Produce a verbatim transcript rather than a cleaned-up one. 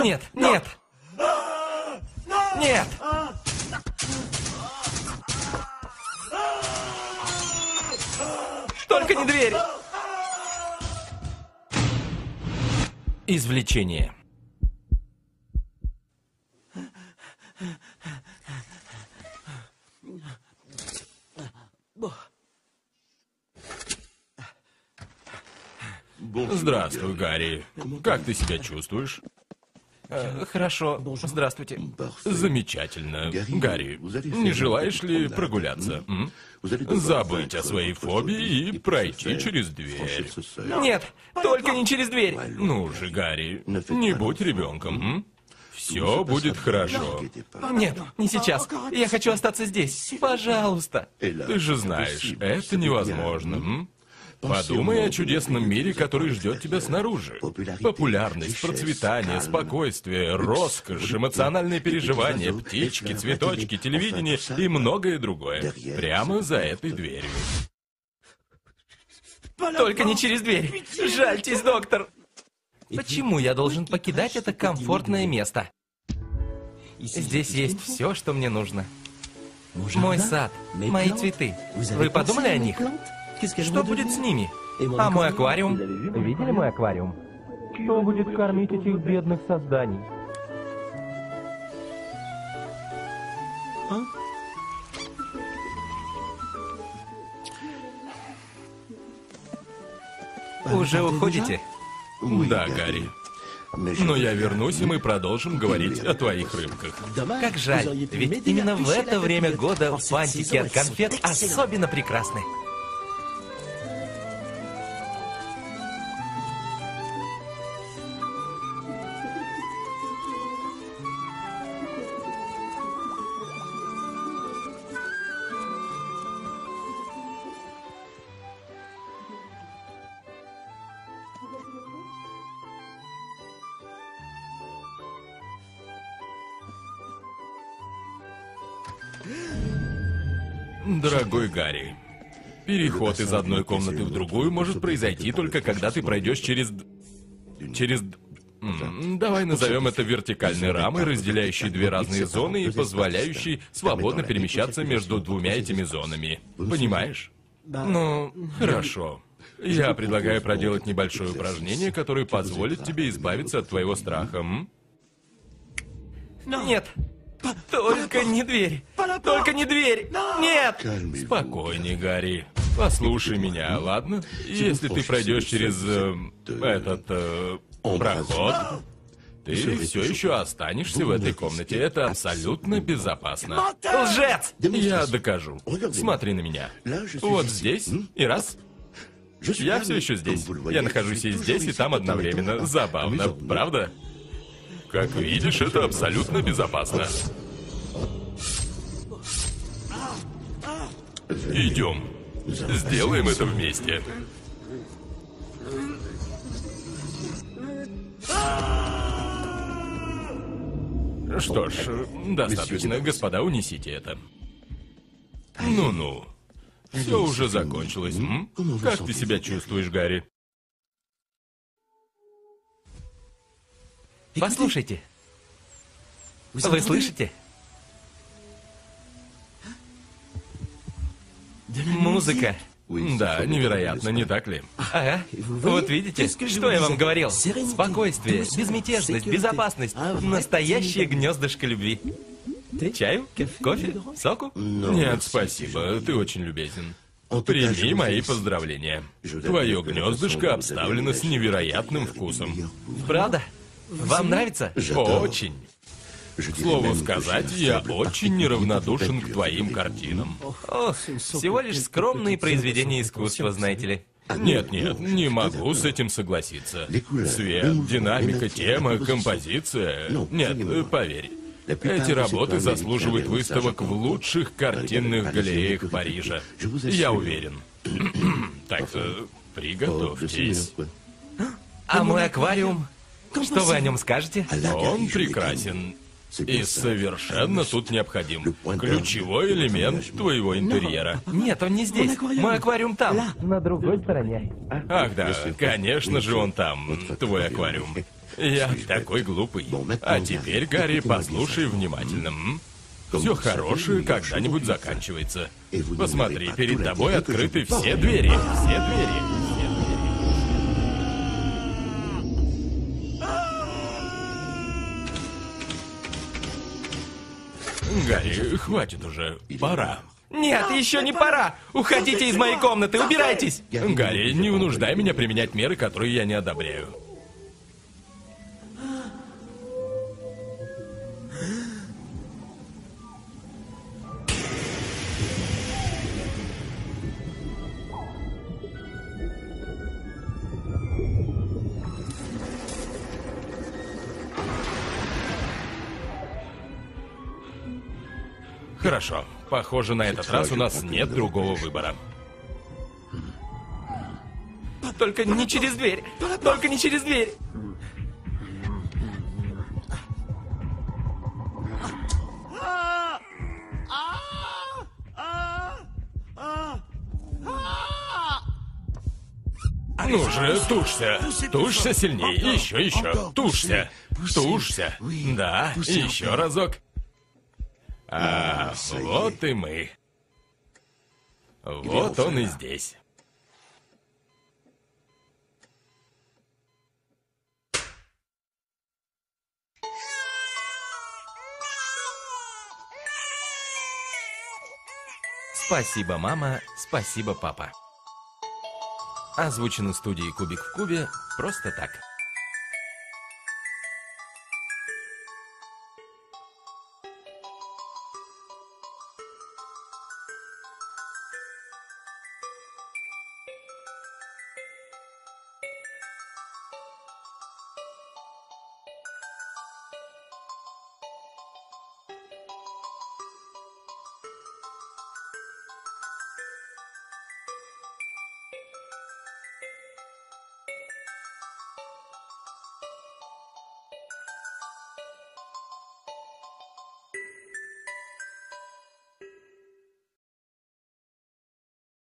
Нет, нет! Нет! Только не дверь! Извлечение. Здравствуй, Гарри. Как ты себя чувствуешь? Э, хорошо. Здравствуйте. Замечательно. Гарри, не желаешь ли прогуляться? М? Забыть о своей фобии и пройти через дверь. Нет, только не через дверь. Ну же, Гарри, не будь ребенком. Все будет хорошо. Нет, не сейчас. Я хочу остаться здесь. Пожалуйста. Ты же знаешь, это невозможно. М? Подумай о чудесном мире, который ждет тебя снаружи. Популярность, процветание, спокойствие, роскошь, эмоциональные переживания, птички, цветочки, телевидение и многое другое. Прямо за этой дверью. Только не через дверь. Жальтесь, доктор. Почему я должен покидать это комфортное место? Здесь есть все, что мне нужно. Мой сад, мои цветы. Вы подумали о них? Что будет с ними? А мой аквариум? Видели мой аквариум? Кто будет кормить этих бедных созданий? Уже уходите? Да, Гарри. Но я вернусь, и мы продолжим говорить о твоих рыбках. Как жаль, ведь именно в это время года фантики от конфет особенно прекрасны. Дорогой Гарри, переход из одной комнаты в другую может произойти только когда ты пройдешь через... Через... М, Давай назовем это вертикальной рамой, разделяющей две разные зоны и позволяющей свободно перемещаться между двумя этими зонами. Понимаешь? Ну, Хорошо. Я предлагаю проделать небольшое упражнение, которое позволит тебе избавиться от твоего страха. М? нет. Только не дверь. Только не дверь. Нет. Спокойней, Гарри. Послушай меня, ладно? Если ты пройдешь через э, этот э, проход, ты все еще останешься в этой комнате. Это абсолютно безопасно. Лжец! Я докажу. Смотри на меня. Вот здесь и раз. Я все еще здесь. Я нахожусь и здесь, и там одновременно. Забавно, правда? Как видишь, это абсолютно безопасно. Идем. Сделаем это вместе. Что ж, достаточно. Господа, унесите это. Ну-ну. Все уже закончилось. М? Как ты себя чувствуешь, Гарри? Послушайте. Вы слышите? Музыка. Да, невероятно, не так ли? Ага. Вот видите, что я вам говорил? Спокойствие, безмятежность, безопасность. Настоящее гнездышко любви. Чаю? Кофе? Соку? Нет, спасибо, ты очень любезен. Прими мои поздравления. Твое гнездышко обставлено с невероятным вкусом. Правда? Вам нравится? Очень. К слову сказать, я очень неравнодушен к твоим картинам. О, всего лишь скромные произведения искусства, знаете ли. Нет-нет, не могу с этим согласиться. Свет, динамика, тема, композиция... Нет, поверь. Эти работы заслуживают выставок в лучших картинных галереях Парижа. Я уверен. Так что приготовьтесь. А мой аквариум? Что вы о нем скажете? Он прекрасен. И совершенно тут необходим. Ключевой элемент твоего интерьера. Нет, он не здесь. Мой аквариум там. На другой стороне. Ах да, конечно же он там, твой аквариум. Я такой глупый. А теперь, Гарри, послушай внимательно. Все хорошее когда-нибудь заканчивается. Посмотри, перед тобой открыты все двери. Все двери. Все двери. Гарри, хватит уже. Пора. Нет, еще не пора! Уходите из моей комнаты, убирайтесь! Гарри, не вынуждай меня применять меры, которые я не одобряю. Хорошо. Похоже, на этот раз у нас нет другого выбора. Только не через дверь! Только не через дверь! Ну же, тушься. Тушься сильнее. Еще, еще. Тушься. Тушься. Да, еще разок. А, вот и мы. Вот он и здесь. Спасибо, мама, спасибо, папа. Озвучено студией Кубик в Кубе просто так.